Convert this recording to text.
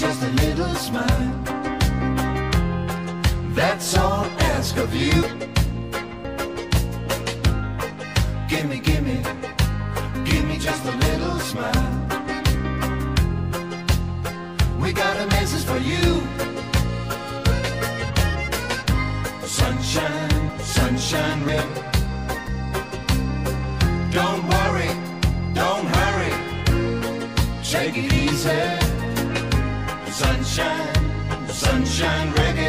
just a little smile. That's all I ask of you. Gimme, gimme, gimme just a little smile. We got a message for you. Sunshine, sunshine red. Don't worry, don't hurry. Take it easy. Sunshine, sunshine reggae.